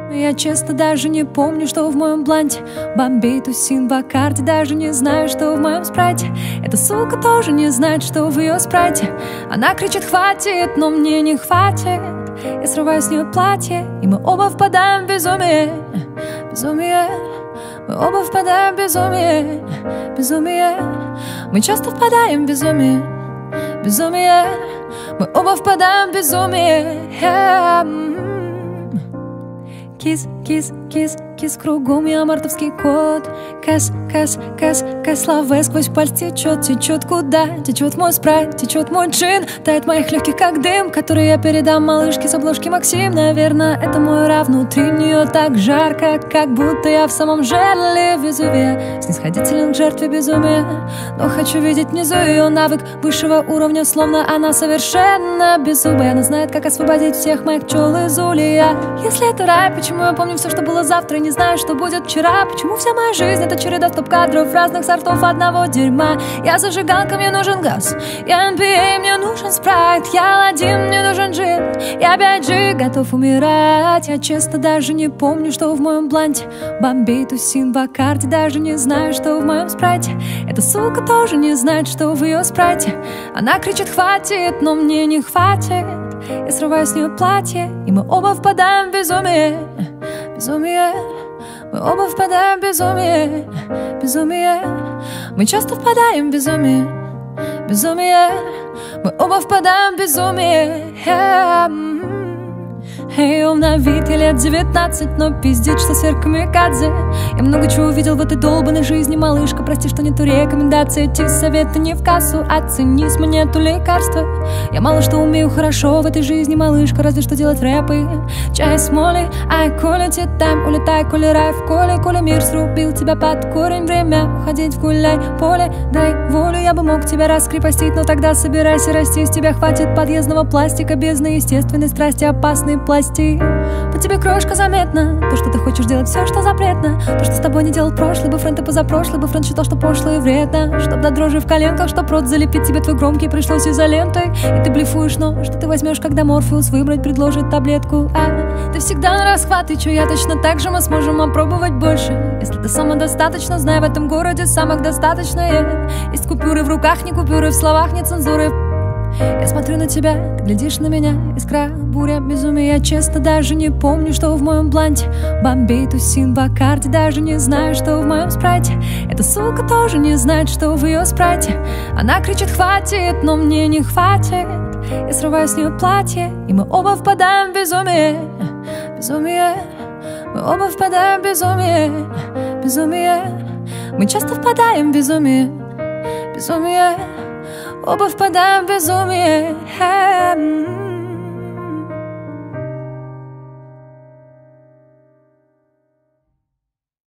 Я честно даже не помню, что в моем бланте. Бомбей, тусин, Бакарди, даже не знаю, что в моем спрайте. Эта сука тоже не знает, что в ее спрайте. Она кричит хватит, но мне не хватит. Я срываю с нее платье, и мы оба впадаем в безумие. Безумие. Мы оба впадаем в безумие. Безумие. Мы часто впадаем в безумие. Безумие. Мы оба впадаем в безумие. Кис, кис, кис, кис, кругом я мартовский кот. Кэс, кэс, кэс, кэс, лавэ сквозь пальцы течет, течет куда? Течет мой спрайт, течет мой джин. Тает в моих легких, как дым, который я передам малышке с обложки Максим. Наверное, это мой рав, внутри нее так жарко, как будто я в самом жерле Везувия. Снисходителен к жертве безумия, но хочу видеть внизу ее навык высшего уровня, словно она совершенно беззубая. Она знает, как освободить всех моих пчел из улья. Если это рай, почему я помню все, что было завтра, не знаю, что будет вчера? Почему вся моя жизнь — это череда стоп-кадров разных сортов одного дерьма? Я зажигалка, мне нужен газ. Я NBA, мне нужен спрайт. Я Аладдин, мне нужен джин. Я 5G, готов умирать. Я честно даже не помню, что в моем бланте. Бомбей, тусин, Бакарди, даже не знаю, что в моем спрайте. Эта сука тоже не знает, что в ее спрайте. Она кричит хватит, но мне не хватит. Я срываю с нее платье, и мы оба впадаем в безумие. Безумие. Мы оба впадаем в безумие. Безумие. Мы часто впадаем в безумие. Безумие. Мы оба впадаем в безумие. Эй, он на вид я лет 19, но пиздит, что сверхкамикадзе. Я много чего увидел в этой долбанной жизни, малышка. Прости, что нету рекомендаций, эти советы не в кассу. Оцени, с меня нету лекарства. Я мало что умею хорошо в этой жизни, малышка, разве что делать рэпы. Чай с моли, ай, quality time. Улетай, коли рай в коле, коли мир срубил тебя под корень. Время уходить в гуляй поле, дай волю. Я бы мог тебя раскрепостить, но тогда собирайся расти. С тебя хватит подъездного пластика, бездны естественной страсти, опасной пласти. По тебе крошка заметна, то, что ты хочешь делать все, что запретно. То, что с тобой не делал прошлый бойфренд и позапрошлый бойфренд считал, что пошло и вредно. Чтоб до дрожи в коленках, чтоб рот залепить тебе твой громкий пришлось изолентой. И ты блефуешь, но что ты возьмешь, когда Морфеус выбрать предложит таблетку? Ты всегда на расхват, и чё, я точно так же, мы сможем опробовать больше. Если ты самодостаточно, знай, в этом городе самых достаточно. Есть купюры в руках, не купюры в словах, не цензуры. Я смотрю на тебя, ты глядишь на меня. Искра, буря, безумие. Я честно даже не помню, что в моем бланте. Бомбей, тусин, Бакарди, даже не знаю, что в моем спрайте. Эта сука тоже не знает, что в ее спрайте. Она кричит хватит, но мне не хватит. Я срываю с нее платье, и мы оба впадаем в безумие. Безумие. Мы оба впадаем в безумие. Безумие. Мы часто впадаем в безумие. Безумие. Оба впадаем в безумие.